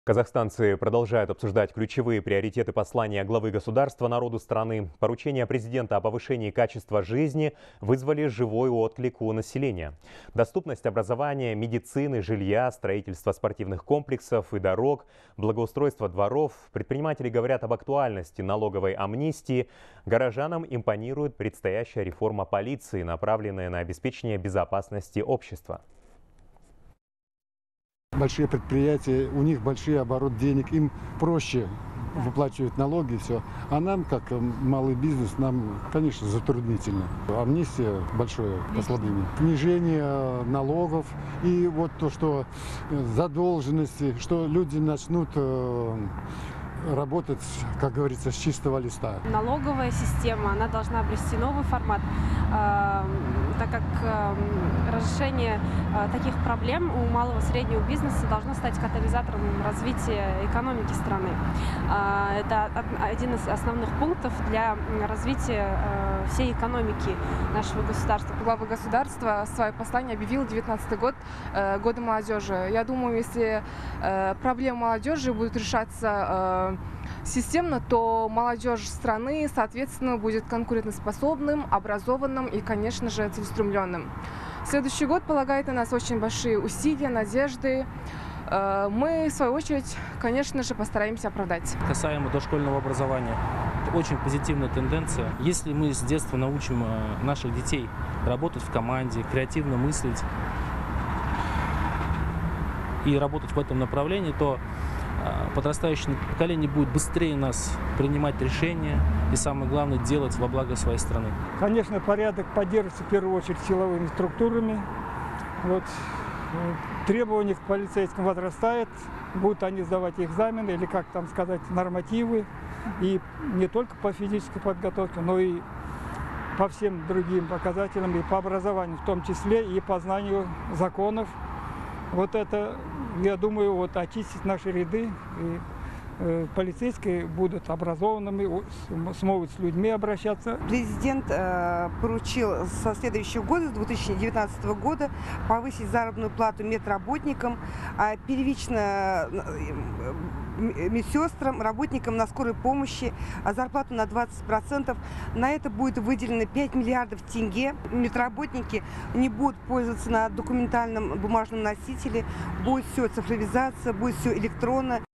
Казахстанцы продолжают обсуждать ключевые приоритеты послания главы государства народу страны. Поручения президента о повышении качества жизни вызвали живой отклик у населения. Доступность образования, медицины, жилья, строительство спортивных комплексов и дорог, благоустройство дворов. Предприниматели говорят об актуальности налоговой амнистии. Горожанам импонирует предстоящая реформа полиции, направленная на обеспечение безопасности общества. Большие предприятия, у них большой оборот денег, им проще выплачивать налоги, все. А нам, как малый бизнес, нам, конечно, затруднительно. Амнистия – большое послабление. Снижение налогов и вот то, что задолженности, что люди начнут работать, как говорится, с чистого листа. Налоговая система, она должна обрести новый формат, так как разрешение таких проблем у малого и среднего бизнеса должно стать катализатором развития экономики страны. Это один из основных пунктов для развития всей экономики нашего государства. Глава государства свое послание объявил 2019 год годом молодежи. Я думаю, если проблемы молодежи будут решаться системно, то молодежь страны, соответственно, будет конкурентоспособным, образованным и, конечно же, целеустремленным. Следующий год полагает на нас очень большие усилия, надежды. Мы, в свою очередь, конечно же, постараемся оправдать. Касаемо дошкольного образования, это очень позитивная тенденция. Если мы с детства научим наших детей работать в команде, креативно мыслить и работать в этом направлении, то подрастающее поколение будет быстрее нас принимать решения и, самое главное, делать во благо своей страны. Конечно, порядок поддерживается в первую очередь силовыми структурами. Требования к полицейским возрастают, будут они сдавать экзамены или, как там сказать, нормативы. И не только по физической подготовке, но и по всем другим показателям, и по образованию в том числе, и по знанию законов. Вот это, я думаю, очистить наши ряды, и полицейские будут образованными, смогут с людьми обращаться. Президент поручил со следующего года, с 2019 года, повысить заработную плату медработникам, первично медсестрам, работникам на скорой помощи, зарплату на 20%. На это будет выделено 5 миллиардов тенге. Медработники не будут пользоваться на документальном бумажном носителе, будет все цифровизация, будет все электронно.